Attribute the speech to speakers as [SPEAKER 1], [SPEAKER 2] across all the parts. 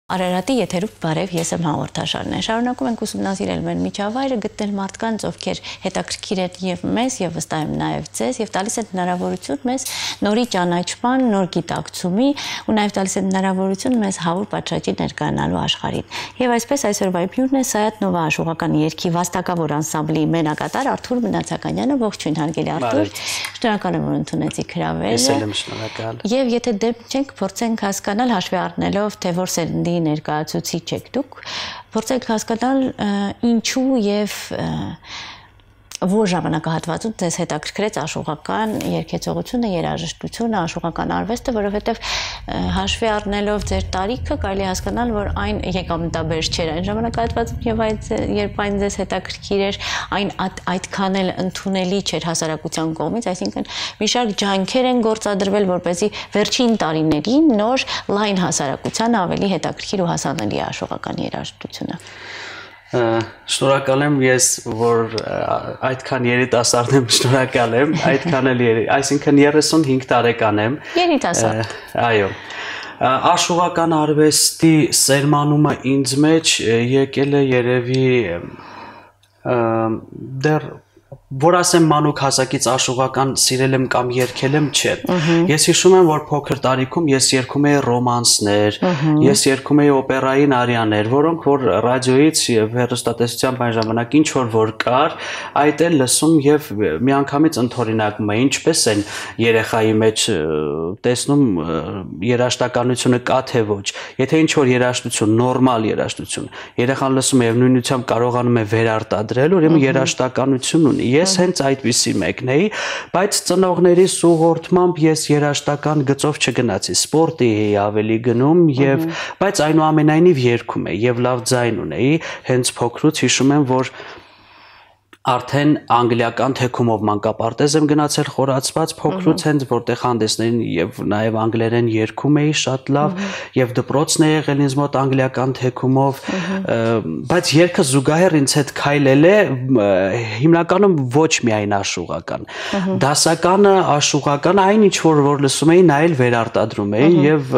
[SPEAKER 1] Արարատի եթերում բարև, ես եմ հաղորդաշարն է։ Շարունակում ենք ուսումնասիրել մեր միջավայրը, գտնել մարդկանց, ովքեր հետաքրքիր են եւ մեզ, եւ վստահ եմ նաեւ ձեզ, եւ տալիս են հնարավորություն մեզ նորի ճանաչման, նոր գիտակցումի ու նաեւ տալիս են հնարավորություն մեզ հավուր պատշաճի ներկայանալու աշխարհին։ Եվ այսպես այսօրվա հյուրն է Սայաթ Նովա աշխուղական երգի վաստակավոր անսամբլի մենակատար Արթուր Մնացականյանը։ Ողջույն հարգելի Արթուր։ Շնորհակալ եմ, որ ընդունեցիք հրավերը։
[SPEAKER 2] Ես եմ շնորհակալ։
[SPEAKER 1] Եվ եթե դեպք չենք, փորձենք հասկանալ հաշվի առնելով, թե որ սերնդի ներկայացուցիչ եք դուք, փորձենք հասկանալ ինչու եւ որ ժամանակահատվածում ձեզ հետաքրքրեց աշխուղական երգեցողությունը, երաժշտությունը, աշխուղական արվեստը, որովհետեւ հաշվի առնելով ձեր տարիքը կարելի հասկանալ, որ այն եկամտաբեր չէր այն ժամանակահատվածում եւ երբ այն ձեզ հետաքրքիր էր, այն այդքան էլ ընդունելի չէր հասարակության կողմից, այսինքն մի շարք ջանքեր են գործադրվել, որպեսզի վերջին տարիներին նոր լայն հասարակության ավելի հետաքրքիր ու հասանելի աշխուղական երաժշտությունը։
[SPEAKER 2] Շնորհակալ եմ ես, որ այդքան երիտասարդ եմ, շնորհակալ եմ, այդքան էլ այսինքն 35 տարեկան եմ։
[SPEAKER 1] Երիտասարդ։
[SPEAKER 2] Այո։ Աշխուղական արվեստի սերմանումը ինձ մեջ եկել է երևի դեռ որ ասեմ մանուկ հասակից աշխուղական սիրել եմ կամ երգել եմ, չէ։ Ես հիշում եմ, որ փոքր տարիքում ես երգում էի ռոմանսներ, ես երգում էի օպերային արիաներ, որոնք որ ռադիոյից եւ հեռուստատեսությամբ այն ժամանակ ինչ որ կար, այդ էլ լսում եւ միանգամից ընդօրինակում էի, ինչպես են երեխայի մեջ տեսնում երաժշտականությունը կա թե ոչ։ Եթե ինչ որ երաժշտություն, նորմալ երաժշտություն, երեխան լսում է եւ նույնությամբ կարողանում է վերարտադրել, ուրեմն երաժշտականություն ունի։ Ես հենց այդպիսի մեկն էի, բայց ծնողներիս ուղղորդմամբ ես երաժշտական գծով չգնացի, սպորտի էի ավելի գնում եւ բայց այնուամենայնիվ երգում էի եւ լավ ձայն ունեի, հենց փոքրուց հիշում եմ, որ արդեն անգլիական թեքումով մանկապարտեզ եմ գնացել խորացված փոքրուց հենց որտեղ հանդեսներին եւ նաեւ անգլերեն երգում էի շատ լավ եւ դպրոցն է եղել ինձ մոտ անգլիական թեքումով բայց երգը զուգահեռ ինձ հետ քայլել է հիմնականում ոչ միայն աշխուղական դասականը աշխուղական այն ինչ որ լսում էի նա էլ վերարտադրում էի եւ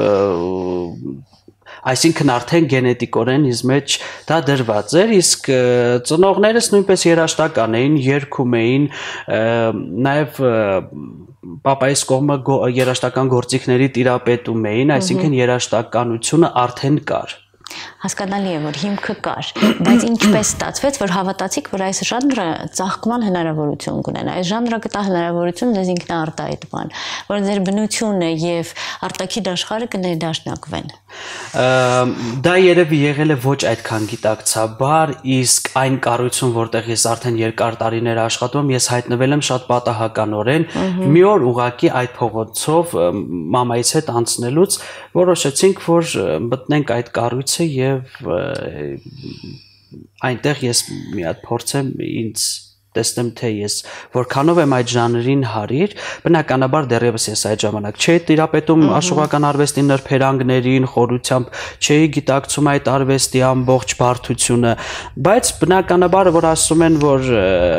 [SPEAKER 2] Այսինքն արդեն գենետիկորեն ինձ մեջ դա դրված էր, իսկ ծնողներս նույնպես երաժշտական էին, երգում էին, նաև պապայիս կողմը երաժշտական գործիքների տիրապետում էին, այսինքն երաժշտականությունը արդեն կար։
[SPEAKER 1] Հասկանալի է, որ հիմքը կար, բայց ինչպես ստացվեց, որ հավատացիք, որ այս ժանրը ծաղկման հնարավորություն կունենա, այս ժանրը կտա հնարավորություն ձեզ ինքնաարտահայտման, որ ձեր բնությունը եւ արտաքին աշխարհը կներդաշնակվեն։
[SPEAKER 2] Դա երևի եղել է ոչ այդքան գիտակցաբար, իսկ այն կառույցում, որտեղ ես արդեն երկար տարիներ աշխատում, ես հայտնվել եմ շատ պատահականորեն, մի օր ուղղակի այդ փողոցով մամայից հետ անցնելուց որոշեցինք, որ մտնենք այդ կառույցը եւ այնտեղ ես մի հատ փորձեմ ինձ տեսնեմ թե ես որքանով եմ այդ ժանրին հարիր, բնականաբար դեռևս ես այդ ժամանակ չէի տիրապետում աշխուղական արվեստի նրբերանգներին, խորությամբ չէի գիտակցում այդ արվեստի ամբողջ բարդությունը, բայց բնականաբար որ ասում են, որ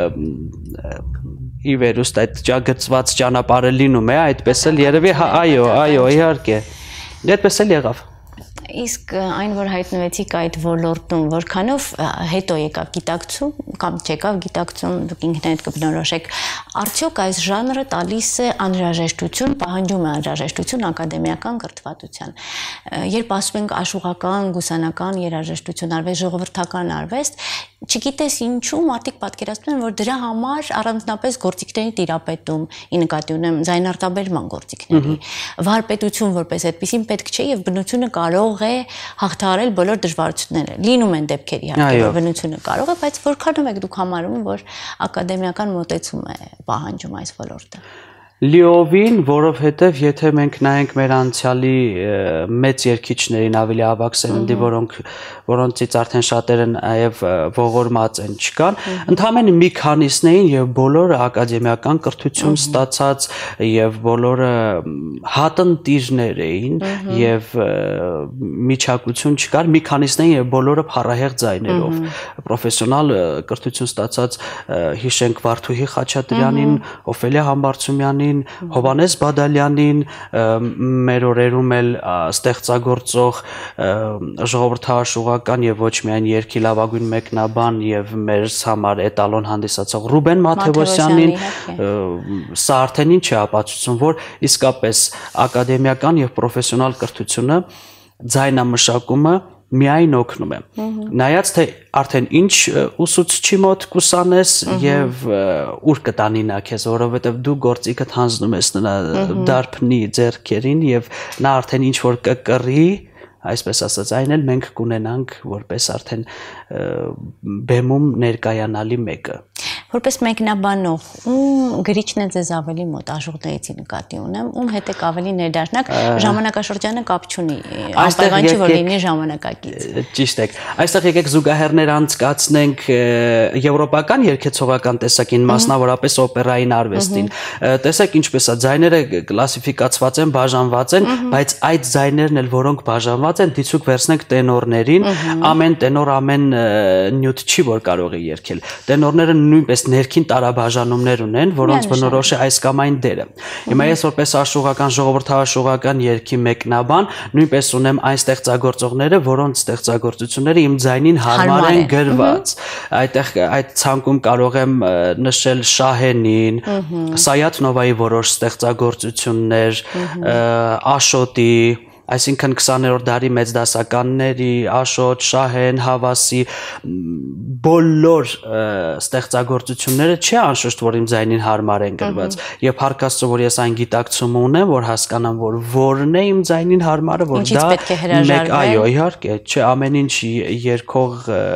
[SPEAKER 2] ի վերուստ այդ գծված ճանապարհը լինում է, այդպես էլ երևի այո, իհարկե։ Այդպես էլ եղավ։
[SPEAKER 1] Իսկ այն, որ հայտնվեցիք այդ ոլորտում, որքանով հետո եկավ գիտակցում կամ չեկավ գիտակցում, դուք ինքներդ կբնորոշեք, արդյոք այս ժանրը տալիս է անհրաժեշտություն, պահանջում է անհրաժեշտություն ակադեմիական կրթվածության։ Երբ ասում ենք աշխուղական, գուսանական երաժշտություն, արվեստ, ժողովրդական արվեստ, չգիտես ինչու մարդիկ պատկերացնում են, որ դրա համար առանձնապես գործիքների տիրապետում, ի նկատի ունեմ ձայնարտաբերման գործիքների, վարպետություն որպես այդպեսին պետք չէ եւ բնությունը կարող է հաղթահարել բոլոր դժվարությունները։ Լինում են դեպքեր իհարկե, որ բնությունը կարող է, բայց որքանով եք դուք համարում, որ ակադեմիական մոտեցում է պահանջում այս ոլորտը։
[SPEAKER 2] Լիովին, որովհետև եթե մենք նայենք մեր անցյալի մեծ երգիչներին ավելի ավագ սերնդի, որոնցից արդեն շատերը նաև ողորմած են չկան, ընդհանրապես մի քանիսն էին եւ բոլորը ակադեմիական կրթություն ստացած եւ բոլորը հատնտիրներ էին եւ միջակություն չկար, մի քանիսն էին եւ բոլորը փառահեղ ձայներով, պրոֆեսիոնալ կրթություն ստացած հիշենք Վարդուհի Խաչատրյանին, Օֆելիա Համբարձումյանին Բադալյանին, Հովանես Բադալյանին, մեր օրերում էլ ստեղծագործող ժողովրդահաշուղական եւ ոչ միայն երգի լավագույն մեկնաբան եւ մեր համար էտալոն հանդիսացող Ռուբեն Մաթեոսյանին, սա արդեն ինչ է ապացուցում, որ իսկապես ակադեմիական եւ պրոֆեսիոնալ կրթությունը, ձայնամշակումը միայն օգնում է։ Նայած թե արդեն ինչ ուսուցչի մոտ կուսանես եւ ուր կտանի նա քեզ, որովհետեւ դու գործիքդ հանձնում ես նրա դարբնի ձեռքերին եւ նա արդեն ինչ որ կկռի, այսպես ասած, այն էլ մենք կունենանք որպես արդեն բեմում ներկայանալի մեկը։
[SPEAKER 1] Որպես մեկնաբանող, ում գրիչն է ձեզ ավելի մոտ, Աժուղդայեցի նկատի ունեմ, ում հետ եք ավելի ներդաշնակ, ժամանակաշրջանը կապ չունի, անպայման չի, որ լինի ժամանակակից։
[SPEAKER 2] Ճիշտ եք։ Այստեղ եկեք զուգահեռներ անցկացնենք եվրոպական երգեցողական տեսակին, մասնավորապես օպերային արվեստին։ Տեսեք ինչպես է, ձայները կլասիֆիկացված են, բաժանված են, բայց այդ ձայներն էլ, որոնք բաժանված են, դիցուկ վերցնենք տենորներին, ամեն տենոր ամեն նյութ չի, որ կարող է երգել։ Տենորները նույնպես ներքին տարաբաժանումներ ունեն, որոնց բնորոշ է այս կամ այն դերը։ Հիմա ես որպես աշուղական, ժողովրդահաշուղական երգի մեկնաբան, նույնպես ունեմ այն ստեղծագործողները, որոնց ստեղծագործությունները իմ ձայնին հարմար են գրված։ Այդտեղ այդ ցանկում կարող եմ նշել Շահենին, Սայաթ Նովայի որոշ ստեղծագործություններ, Աշոտի, այսինքն 20-րդ դարի մեծ դասականների, Աշոտ, Շահեն, Հավասի, բոլոր ստեղծագործությունները չի անշուշտ, որ իմ ձայնին հարմար են գրված։ Եվ փառք Աստծո, որ ես այն գիտակցումը ունեմ, որ հասկանամ, որ որն է իմ ձայնին հարմարը, որ դա մեկ, այո, իհարկե, չէ, ամեն ինչ երգող,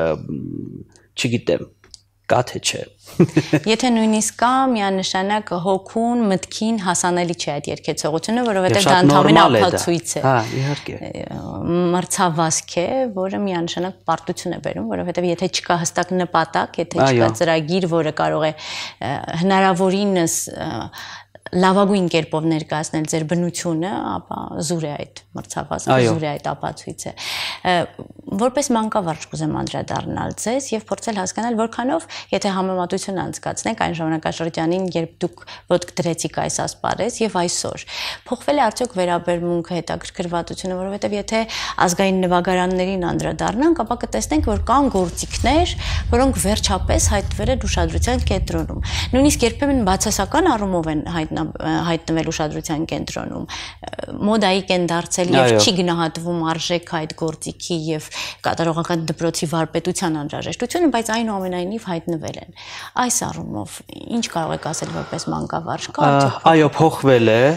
[SPEAKER 2] չգիտեմ, կա թե չէ։
[SPEAKER 1] Եթե նույնիսկ կա, միանշանակ հոգուն, մտքին հասանելի չէ այդ երգեցողությունը, որովհետև դա ընդհանրապես ապացույց է։
[SPEAKER 2] Հա, իհարկե։
[SPEAKER 1] Մրցավազք է, որը միանշանակ պարտություն է բերում, որովհետև եթե չկա հստակ նպատակ, եթե չկա ծրագիր, որը կարող է հնարավորինս լավագույն կերպով ներկայացնել ձեր բնությունը, ապա զուր է այդ մրցավազքը, զուր է այդ ապացույցը։ Որպես մանկավարժ կուզեմ անդրադառնալ ձեզ եւ փորձել հասկանալ, որքանով, եթե համեմատություն անցկացնենք այն ժամանակաշրջանին, երբ դուք ոտք դրեցիք այս ասպարեզ եւ այսօր, փոխվել է արդյոք վերաբերմունքը, հետաքրքրվածությունը, որովհետեւ եթե ազգային նվագարաններին անդրադառնանք, ապա կտեսնենք, որ կան գործիքներ, որոնք վերջապես հայտնվել են ուշադրության կենտրոնում։ Նույնիսկ երբեմն բացասական առումով են հայտնվել ուշադրության կենտրոնում, մոդայիկ են դարձել եւ չի գնահատվում արժեք այդ գործիքի եւ կատարողական դպրոցի վարպետության անհրաժեշտությունը, բայց այնուամենայնիվ հայտնվել են։ Այս առումով ինչ կարող եք ասել որպես մանկավարժ, կա արդյոք։
[SPEAKER 2] Այո, փոխվել է։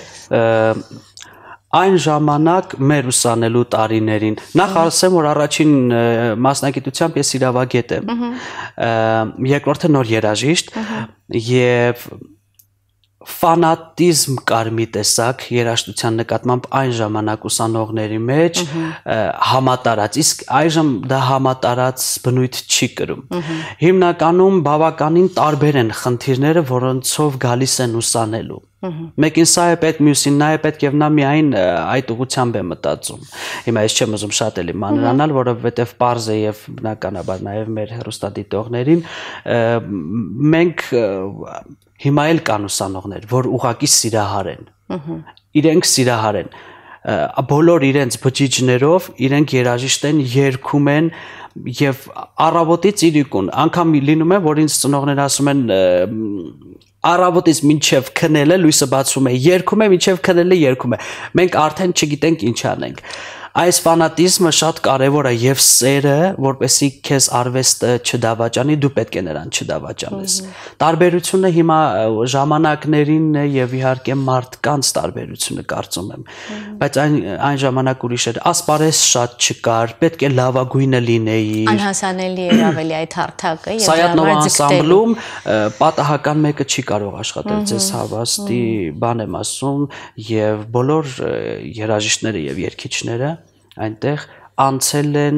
[SPEAKER 2] Այն ժամանակ մեր ուսանելու տարիներին, նախ ասեմ, որ առաջին մասնագիտությամբ ես իրավագետ եմ, երկրորդը նոր երաժիշտ եւ ֆանատիզմ կար մի տեսակ երաժշտության նկատմամբ այն ժամանակ ուսանողների մեջ համատարած, իսկ այժմ դա համատարած բնույթ չի կրում։ Հիմնականում բավականին տարբեր են խնդիրները, որոնցով գալիս են ուսանելու։ Մեկին սա է պետք, մյուսին նա է պետք եւ նա միայն այդ ուղղությամբ է մտածում։ Հիմա ես չեմ ուզում շատ էլի մանրանալ, որովհետեւ պարզ է եւ բնականաբար նաեւ մեր հեռուստադիտողներին մենք հիմա էլ կան ուսանողներ, որ ուղղակի սիրահար են։ Իրենք սիրահար են։ Բոլոր իրենց բջիջներով իրենք երաժիշտ են, երգում են եւ առավոտից իրիկուն անգամ լինում է, որ ինձ ծնողներ ասում են առավոտից մինչև քնելը լույսը բացում է, երգում է, մինչև քնելը երգում է։ Մենք արդեն չգիտենք ինչ անենք։ Այս ֆանատիզմը շատ կարևոր է եւ սերը, որպեսզի քեզ արվեստը չդավաճանի, դու պետք է նրան չդավաճանես։ Տարբերությունը հիմա ժամանակներին է եւ իհարկե մարդկանց տարբերությունը կարծում եմ, բայց այն ժամանակ ուրիշ էր, ասպարեզ շատ չկար, պետք է լավագույնը լինեի։
[SPEAKER 1] Անհասանելի էր ավելի այդ հարթակը եւ
[SPEAKER 2] Սայաթ Նովա անսամբլում պատահական մեկը չի կարող աշխատել, ձեզ հավաստի բան եմ ասում, եւ բոլոր երաժիշտները եւ երգիչները այնտեղ անցել են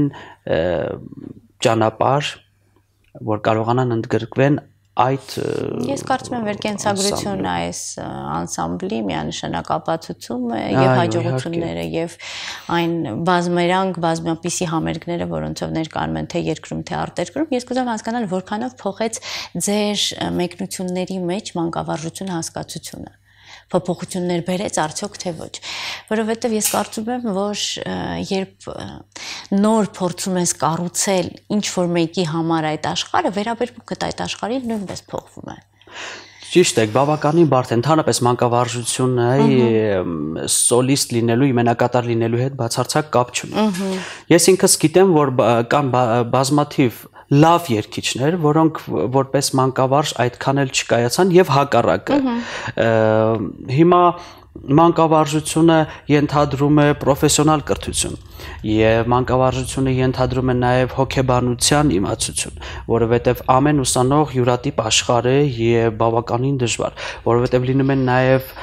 [SPEAKER 2] ճանապարհ, որ կարողանան ընդգրկվեն այդ
[SPEAKER 1] Ես կարծում եմ վերկենցագրությունը այս անսամբլի միանշանակ ապացուցում է եւ հաջողությունները եւ այն բազմերանգ բազմապիսի համերգները, որոնցով ներկայանում են թե երկրում թե արտերկրում, ես կուզեմ հասկանալ որքանով փոխեց ձեր մեկնությունների մեջ մանկավարժություն հասկացությունը, փոփոխություններ բերեց արդյոք թե ոչ, որովհետև ես կարծում եմ, որ երբ նոր փորձում ես կառուցել ինչ որ մեկի համար այդ աշխարհը, վերաբերմունքդ այդ աշխարհին նույնպես փոխվում է։
[SPEAKER 2] Ճիշտ է, բավականին բարդ է, ընդհանրապես մանկավարժությունը սոլիստ լինելու, իմենակատար լինելու հետ բացարձակ կապ չունի։ Ես ինքս գիտեմ, որ կան բազմաթիվ լավ երգիչներ, որոնք որպես մանկավարժ այդքան էլ չկայացան եւ հակառակը։ Հիմա մանկավարժությունը ենթադրում է պրոֆեսիոնալ կրթություն եւ մանկավարժությունը ենթադրում է նաեւ հոգեբանության իմացություն, որովհետեւ ամեն ուսանող յուրատիպ աշխարհ է եւ բավականին դժվար, որովհետեւ լինում են նաեւ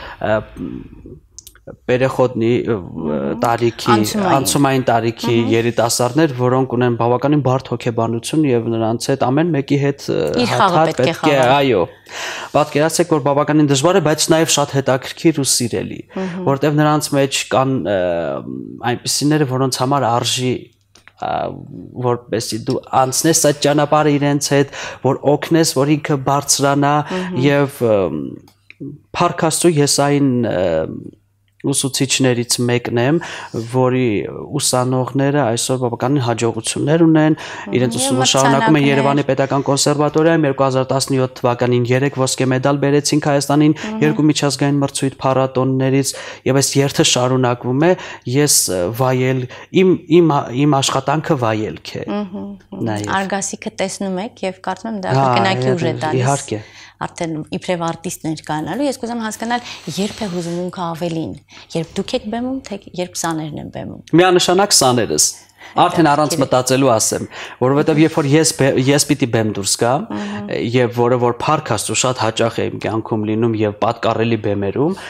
[SPEAKER 2] Պերեխոդնի տարիքի, անցումային տարիքի երիտասարդներ, որոնք ունեն բավականին բարդ հոգեբանություն եւ նրանց հետ ամեն մեկի հետ հատ պետք է, այո։ Պատկերացրեք, որ բավականին դժվար է, բայց նաեւ շատ հետաքրքիր ու սիրելի, որտեղ նրանց մեջ կան այնպիսիները, որոնց համար արժի որպեսզի դու անցնես այդ ճանապարհը իրենց հետ, որ օգնես, որ ինքը բարձրանա եւ Փառք Աստծո ես այն ուսուցիչներից մեկն եմ, որի ուսանողները այսօր բավականին հաջողություններ ունեն, իրենց ուսումը շարունակում են Երևանի Պետական կոնսերվատորիայում 2017 թվականին 3 ոսկե մեդալ բերեցինք Հայաստանին 2 միջազգային մրցույթ փառատոններից եւ այս երթը շարունակվում է, ես վայել իմ աշխատանքը վայելք է։
[SPEAKER 1] Արգասիքը տեսնում եք եւ կարծում եմ դա կրկնակի ուժ է տալիս։ Իհարկե արդեն իբրև արտիստ ներկայանալու, ես կուզեմ հասկանալ, երբ է հուզմունքը ավելին, երբ դուք եք բեմում, թե երբ սաներն են բեմում։
[SPEAKER 2] Միանշանակ սաներս։ Արդեն առանց մտածելու ասեմ, որովհետև երբ որ ես պիտի բեմ դուրս գամ, եւ որը որ Փառք Աստծո շատ հաճախ է իմ կյանքում լինում եւ պատկառելի բեմերում,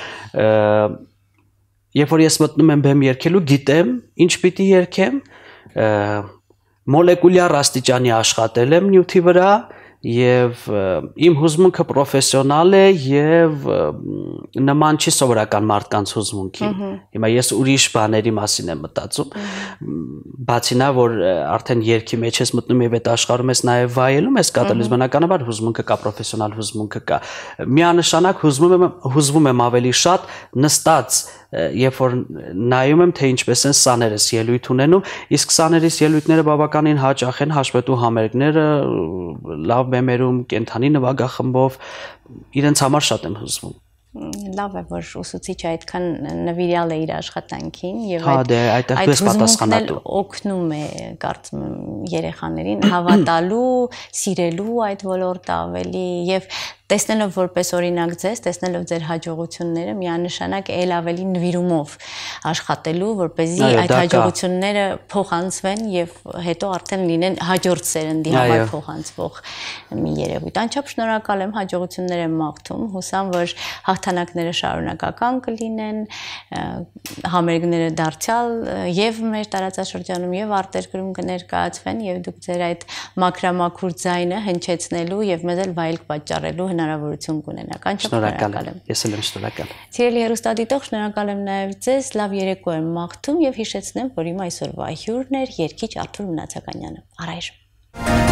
[SPEAKER 2] երբ որ ես մտնում եմ բեմ երգելու, գիտեմ, ինչ պիտի երգեմ, մոլեկուլյար աստիճանի աշխատել եմ նյութի վրա եւ իմ հուզմունքը պրոֆեսիոնալ է եւ նման չի սովորական մարդկանց հուզմունքին։ Հիմա ես ուրիշ բաների մասին եմ մտածում, բացի նա որ արդեն երգի մեջ ես մտնում եւ այդ աշխարհում ես նաեւ վայելում ես կատարելիս, բնականաբար հուզմունքը կա, պրոֆեսիոնալ հուզմունքը կա։ Միանշանակ հուզվում եմ ավելի շատ նստած երբ որ նայում եմ թե ինչպես են սաներս ելույթ ունենում, իսկ սաներիս ելույթները բավականին հաճախ են, հաշվետու համերգները լավ բեմերում, կենթանի նվագախմբով, իրենց համար շատ եմ հուզվում։
[SPEAKER 1] Լավ է, որ ուսուցիչը այդքան նվիրյալ է իր աշխատանքին եւ
[SPEAKER 2] այդ հուզմունքն
[SPEAKER 1] օգնում է, կարծում եմ, երեխաներին հավատալու, սիրելու այդ ոլորտը ավելի եւ տեսնելով որպես օրինակ ձեզ, տեսնելով ձեր հաջողությունները, միանշանակ ել ավելի նվիրումով աշխատելու, որպեսզի այդ հաջողությունները փոխանցվեն եւ հետո արդեն լինեն հաջորդ սերնդի համար փոխանցվող մի երևույթ։ Անչափ շնորհակալ եմ, հաջողություններ եմ մաղթում, հուսամ, որ հաղթանակները շարունակական կլինեն, համերգները դարձյալ եւ մեր տարածաշրջանում եւ արտերկրում կներկայացվեն եւ դուք ձեր այդ մաքրամաքուր ձայնը հնչեցնելու եւ մեզ էլ վայելք պատճառելու հնարավորություն կունենաք։ Անչափ շնորհակալ եմ։
[SPEAKER 2] Ես էլ եմ շնորհակալ։
[SPEAKER 1] Սիրելի հեռուստադիտող, շնորհակալ եմ նաև ձեզ, լավ երեկո եմ մաղթում եւ հիշեցնեմ, որ իմ այսօրվա հյուրն էր երգիչ Արթուր Մնացականյանը։ Առայժմ